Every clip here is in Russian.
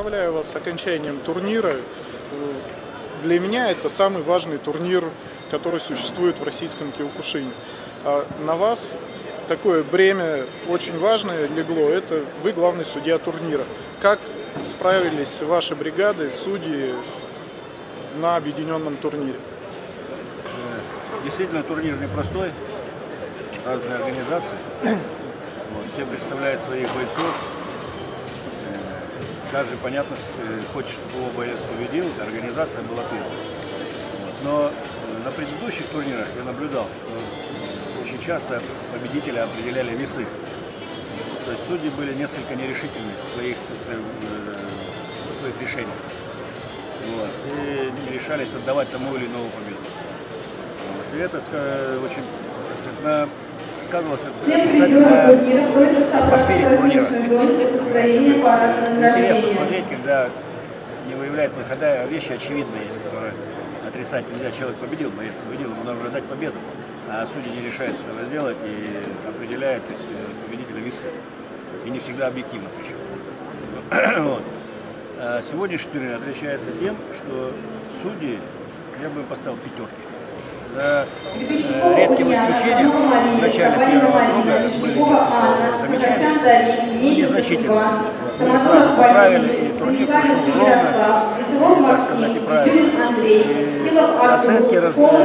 Поздравляю вас с окончанием турнира. Для меня это самый важный турнир, который существует в российском Киокушине. А на вас такое бремя очень важное легло. Это вы главный судья турнира. Как справились ваши бригады, судьи на объединенном турнире? Действительно, турнир непростой. Разные организации. Все представляют своих бойцов. Каждый, понятно, хочет, чтобы его боец победил, организация была первой. Но на предыдущих турнирах я наблюдал, что очень часто победители определяли весы. То есть судьи были несколько нерешительны в своих решениях. И не решались отдавать тому или иному победу. И это очень сказывалось в атмосфере турнира. Интересно смотреть, когда не выявляет выхода, вещи очевидные есть, которые отрицать нельзя. Человек победил, боец победил, ему нужно дать победу, а судьи не решаются этого сделать и определяют победителя весы. И не всегда объективно причем. Вот. А сегодняшний турнир отличается тем, что судьи, я бы поставил пятерки. За редким исключением в начале первого круга были несколько замечаний, незначительно. Мы сразу поправили, и турнир прошел ровно, так сказать, и правильно. И оценки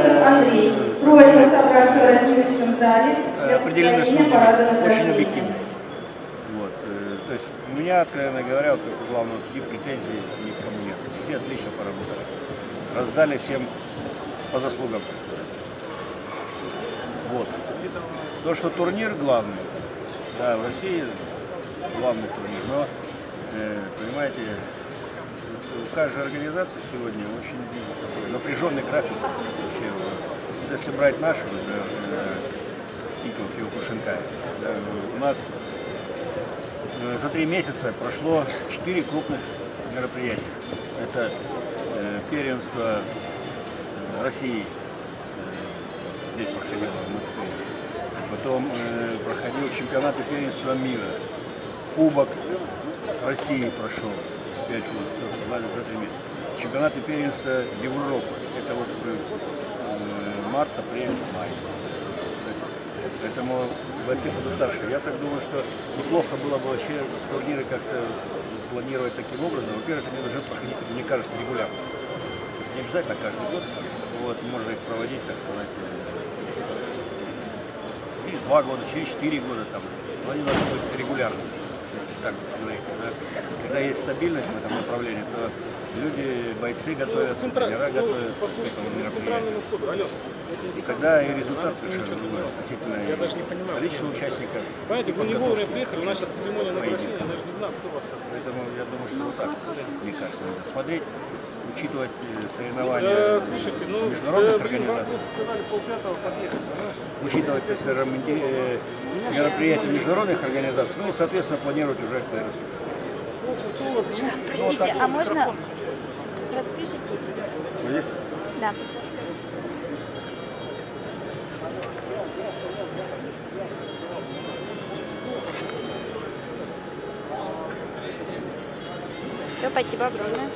определены судьями очень объективно. Вот. То есть у меня, откровенно говоря, как у главного судьи, претензий ни к кому нет. Все отлично поработали. Раздали всем по заслугам, так сказать. Вот. То, что турнир главный, да, в России главный турнир, но, понимаете, у каждой организации сегодня очень напряженный график. Вообще, если брать нашу, Киокушинкай, у нас за 3 месяца прошло 4 крупных мероприятия. Это первенство России, здесь проходило в Москве. Потом проходил чемпионат и первенство мира. Кубок России прошел, опять же, за 3 месяца. Чемпионат и первенство Европы. Это вот март, апрель, май. Поэтому бойцы подуставшие. Я так думаю, что неплохо было бы вообще турниры как-то планировать таким образом. Во-первых, они должны проходить, мне кажется, регулярно. То есть не обязательно каждый год. Вот, можно их проводить, так сказать, через 2 года, через 4 года, там, но они должны быть регулярны, если так говорить. Да? Когда есть стабильность в этом направлении, то люди, бойцы готовятся, тренера готовятся к этому мероприятию. И тогда и результат совершенно другой относительно количества участников. Понимаете, вы не вовремя приехали, у нас сейчас церемония награждения, я даже не знаю, кто вас. Поэтому я думаю, что вот так, мне кажется, надо смотреть, учитывать соревнования международных организаций, учитывать мероприятия международных организаций, ну и, соответственно, планировать уже КРС. Простите, а можно распишитесь? Здесь? Да. Все, спасибо огромное.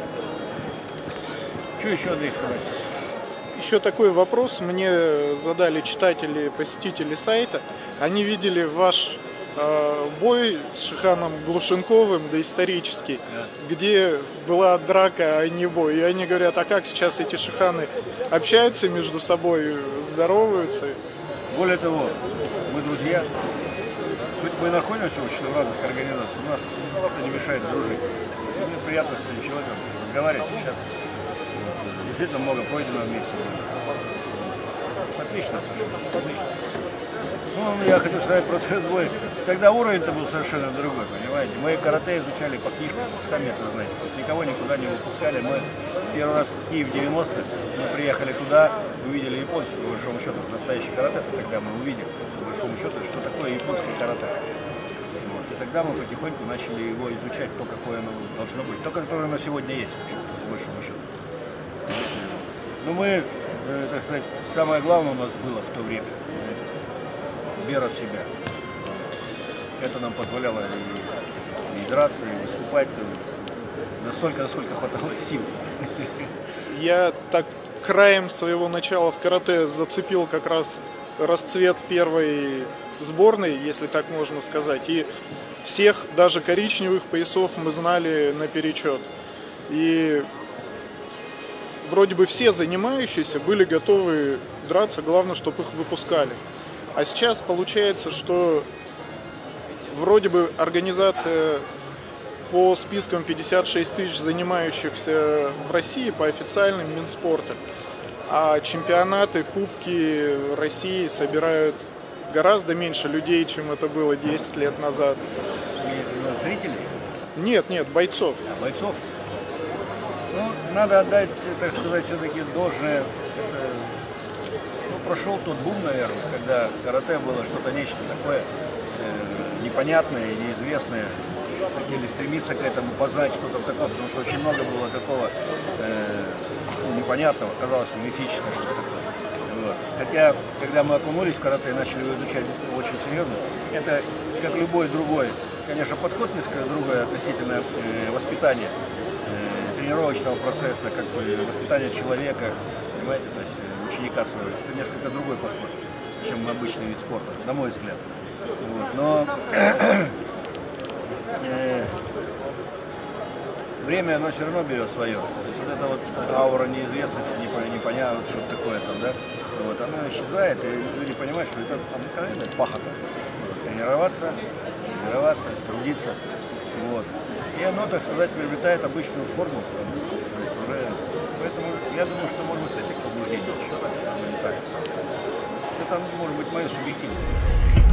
Что еще надо сказать? Еще такой вопрос мне задали читатели, посетители сайта. Они видели ваш бой с Шиханом Глушенковым, доисторический, где была драка, а не бой. И они говорят, а как сейчас эти шиханы общаются между собой, здороваются? Более того, мы друзья. Хоть мы находимся в разных организациях, у нас это не мешает дружить. Мне приятно с этим человеком разговаривать, общаться. Действительно много пройдено вместе. Отлично, отлично. Ну, я хочу сказать про этот бой. Тогда уровень-то был совершенно другой, понимаете. Мы карате изучали по книжкам, сами это знаете. Никого никуда не выпускали. Мы первый раз в Киев в 90-х, мы приехали туда, увидели японцев, по большому счету, настоящий карате. Тогда мы увидели, по большому счету, что такое японское карате. Вот. И тогда мы потихоньку начали его изучать, то, какое оно должно быть. То, которое оно сегодня есть, по большому счету. Но мы, так сказать, самое главное у нас было в то время. Вера в себя. Это нам позволяло и драться, и выступать. настолько, насколько хватало сил. Я так краем своего начала в карате зацепил как раз расцвет первой сборной, если так можно сказать. И всех, даже коричневых поясов, мы знали наперечет. И вроде бы все занимающиеся были готовы драться, главное, чтобы их выпускали. А сейчас получается, что вроде бы организация по спискам 56 тысяч занимающихся в России по официальным Минспорта, а чемпионаты, кубки России собирают гораздо меньше людей, чем это было 10 лет назад. Зрителей? Нет, бойцов. А бойцов? Ну, надо отдать, так сказать, все-таки должное. Прошел тот бум, наверное, когда карате было что-то нечто такое непонятное, неизвестное. Хотели стремиться к этому, познать что-то такое, потому что очень много было такого непонятного, казалось, мифического что-то такое. Вот. Хотя, когда мы окунулись в карате и начали его изучать очень серьезно, это, как любой другой, конечно, подход несколько другой относительно воспитания, тренировочного процесса, как бы воспитания человека, понимаете, то есть ученика своего. Это несколько другой подход, чем обычный вид спорта, на мой взгляд. Вот. Но время, оно все равно берет свое. Вот эта вот аура неизвестности, непонятно, что такое там, да, вот, оно исчезает, и люди понимают, что это обыкновенная пахота. Тренироваться, трудиться. Вот. И оно, так сказать, приобретает обычную форму. Уже. Поэтому я думаю, что может быть с этих побуждений еще не так. Это может быть мое субъективное.